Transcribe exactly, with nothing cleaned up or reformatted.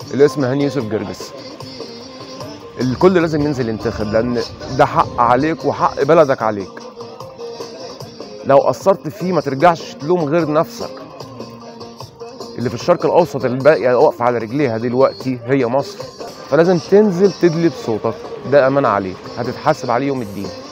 الاسم هاني يوسف جرجس. الكل لازم ينزل ينتخب، لان ده حق عليك وحق بلدك عليك. لو قصرت فيه ما ترجعش تلوم غير نفسك. اللي في الشرق الاوسط اللي باقيه واقفه على رجليها دلوقتي هي مصر، فلازم تنزل تدلي بصوتك. ده امانه عليك، هتتحاسب عليه يوم الدين.